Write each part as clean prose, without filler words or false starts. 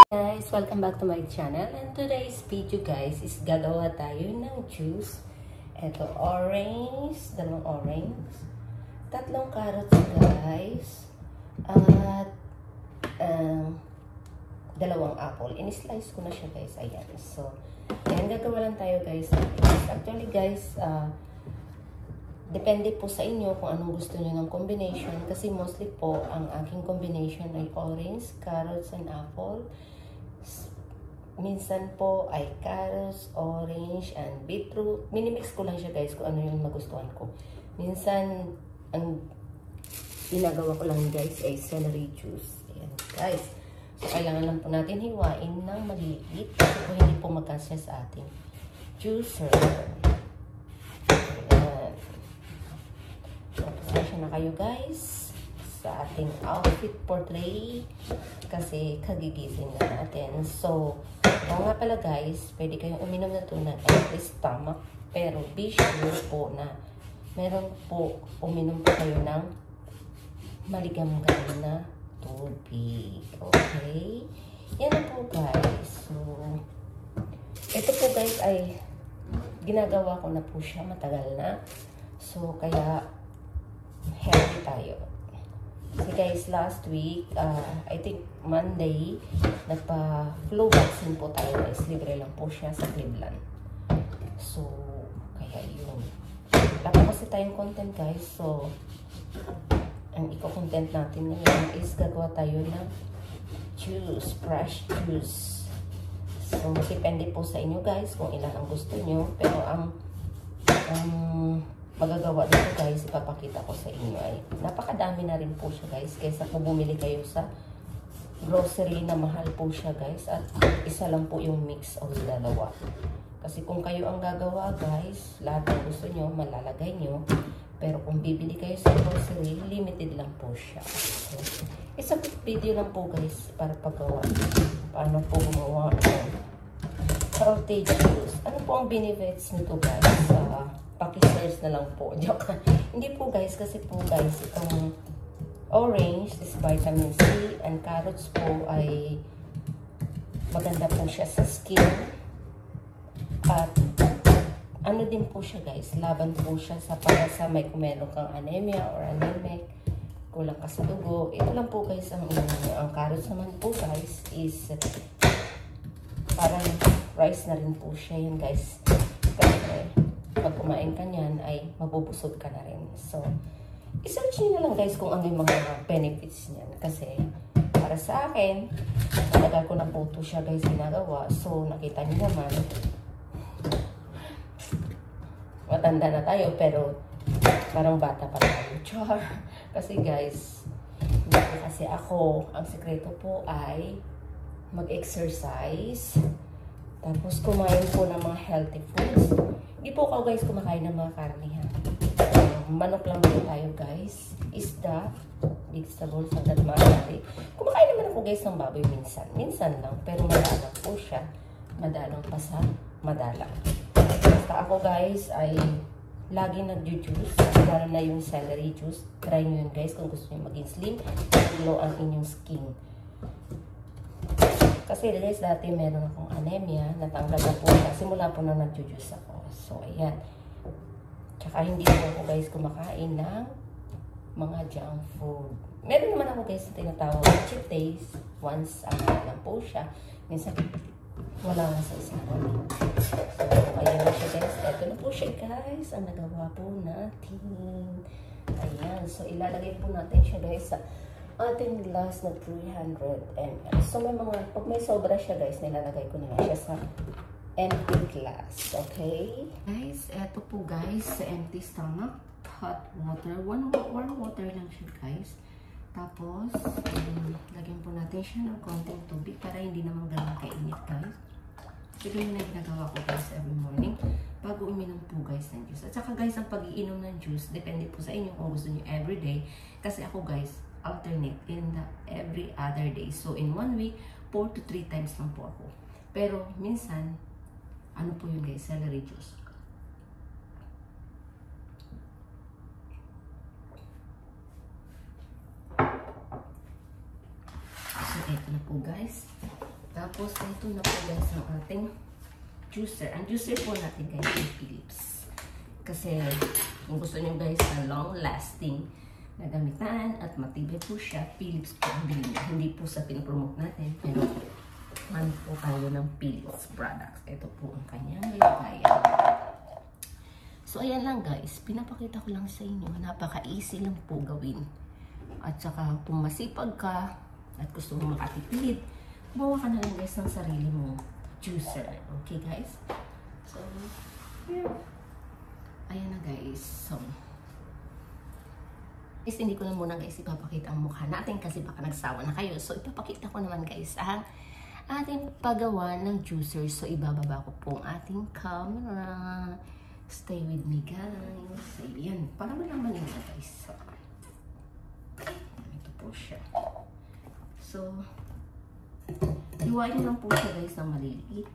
Guys, welcome back to my channel, and today's video guys is gagawa tayo ng juice. Ito orange, dalawang orange, tatlong carrots guys, at dalawang apple. In-slice ko na siya guys, ayan. So, ayan, gagawa lang tayo guys. Actually guys, depende po sa inyo kung anong gusto nyo ng combination, kasi mostly po ang aking combination ay orange, carrots, and apple. Minsan po ay carrots, orange, and beetroot. Minimix ko lang siya guys kung ano yung magustuhan ko. Minsan, ang ginagawa ko lang guys ay celery juice. Ayan guys. So, kailangan lang po natin hiwain ng maliit kasi po hindi po magkasya sa ating juicer. Ayan. So, pasensya na kayo guys sa ating outfit portrait kasi kagigising na natin. So, nga pala guys, pwede kayong uminom na ito ng empty stomach, pero be sure po na meron po, uminom po kayo ng maligam-gam na tubig. Okay? Yan na po guys. So, ito po guys ay ginagawa ko na po siya matagal na. So, kaya healthy tayo. Kasi guys, last week, I think Monday, nagpa-flu vaccine po tayo guys. Libre lang po siya sa Cleveland. So, kaya yun. Wala kasi tayong content guys. So, ang i-content natin ngayon is gagawa tayo ng juice, fresh juice. So, depende po sa inyo guys kung ilan ang gusto nyo. Pero ang magagawa dito guys, ipapakita ko sa inyo ay napakadami na rin po siya guys, kaysa po bumili kayo sa grocery na mahal po siya guys, at isa lang po yung mix o dalawa. Kasi kung kayo ang gagawa guys, lahat ng gusto nyo malalagay nyo, pero kung bibili kayo sa grocery, limited lang po siya. So, isang video lang po guys para paggawa paano po gumawa ng healthy juice. Ano po ang benefits nito guys? Paki-search na lang po. Joke. Hindi po guys, kasi po guys, itong orange is vitamin C, and carrots po ay maganda po siya sa skin. At ano din po siya guys, laban po siya sa para sa may kung meron kang anemia or anemic, kulang ka sa dugo. Ito lang po guys ang carrots naman po guys is parang rice na rin po siya yun guys. Kasi pag kumain ka niyan ay mabubusog ka na rin. So, isearch nyo na lang guys kung ano yung mga benefits niyan. Kasi, para sa akin, talaga ko na po ito siya guys ginagawa. So, nakita nyo naman, matanda na tayo, pero parang bata pa tayo. Char! Kasi guys, kasi ako, ang sekreto po ay mag-exercise, tapos kumain po ng mga healthy foods. Hindi po ako guys kumakain ng mga karne ha. Manok lang po tayo guys. Isda, vegetables, hanggang marami. Kumakain naman ako guys ng baboy minsan. Minsan lang, pero madalang po siya. Madalang pa sa madalang. Basta ako guys ay lagi nag-juice. Lalo na yung celery juice. Try nyo yun guys kung gusto nyo maging slim. Glow ang inyong skin. Kasi guys, dati meron akong anemia, natanggal na po siya. Simula po na nag-juice ako. So, ayan. Tsaka hindi po ako guys kumakain ng mga junk food. Meron naman ako guys na tinatawag cheat days. Once a month lang po siya. Minsan, wala nga sa isang month. So, ayan na siya guys. Ito na po siya guys. Ang nagawa po natin. Ayan. So, ilalagay po natin siya guys sa ating glass na 300 ml. So, pag may sobra siya guys, nilalagay ko na siya sa empty glass. Okay? Guys, eto po guys, sa empty stomach, hot water. Warm water lang siya guys. Tapos, lagyan po natin siya ng konting tubig para hindi naman ganun kainit guys. So, ganyan na ginagawa ko guys every morning bago uminom po guys ng juice. At saka guys, ang pag-iinom ng juice, depende po sa inyo kung gusto nyo everyday. Kasi ako guys, alternate in the every other day. So, in 1 week, 4 to 3 times lang po ako. Pero, minsan, ano po yung guys, celery juice. So, eto na po guys. Tapos, ito na po guys ang ating juicer. Ang juicer po natin guys yung Philips. Kasi, kung gusto nyo guys na long-lasting na gamitan at matibay po siya, Philips po ang bilhin niya. Hindi po sa pinopromote natin, pero man po tayo ng Philips products. Ito po ang kanyang lagayan. So, ayan lang guys. Pinapakita ko lang sa inyo. Napaka-easy lang po gawin. At saka, kung masipag ka at gusto mo makatipid, bawa ka na lang guys ng sarili mong juicer. Okay guys? So, yeah. Ayan na guys. So, guys, hindi ko na muna guys ipapakita ang mukha natin kasi baka nagsawa na kayo. So, ipapakita ko naman guys ang ating paggawa ng juicer. So, ibababa ko po ang ating camera. Stay with me guys. So, yan. Para malaman nyo na guys. So, ito po siya. So, iwain lang po siya guys ng maliliit.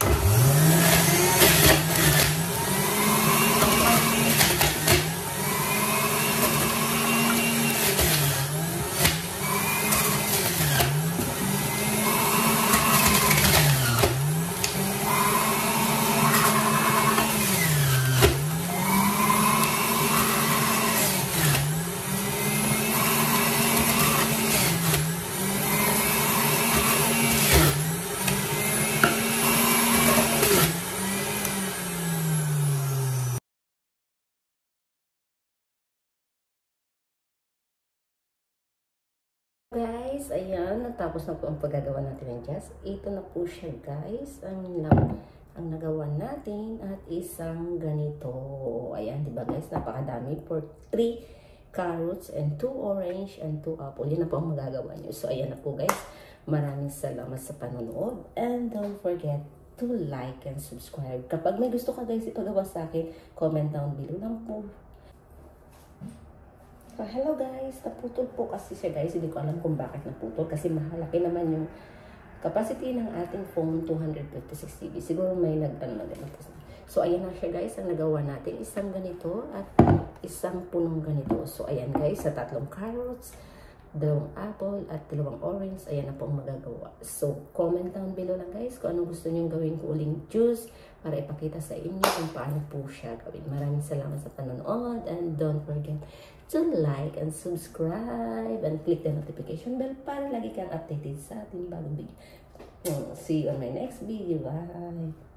Guys, ayan, natapos na po ang paggagawa natin ng jazz. Ito na po siya guys, ang nagawa natin at isang ganito. Ayan, di ba guys, napakadami for 3 carrots and 2 orange and 2 apple. Yan na po ang magagawa nyo. So, ayan na po guys. Maraming salamat sa panonood and don't forget to like and subscribe. Kapag may gusto ka guys ipagawa sa akin, comment down below lang po. So, hello guys, naputol po kasi siya guys, hindi ko alam kung bakit naputol kasi mahalaki naman yung capacity ng ating phone, 256 GB. Siguro may nag-ano na ganito. So, ayan na siya guys, ang nagawa natin, isang ganito at isang punong ganito. So, ayan guys, sa 3 carrots, 2 apple at 2 orange, ayan na po ang magagawa. So, comment down below lang guys kung anong gusto nyo gawin ko uling juice para ipakita sa inyo kung paano po siya gawin. Maraming salamat sa panonood and don't forget to like and subscribe and click the notification bell para lagi kang updated sa ating bagong video. See you on my next video. Bye!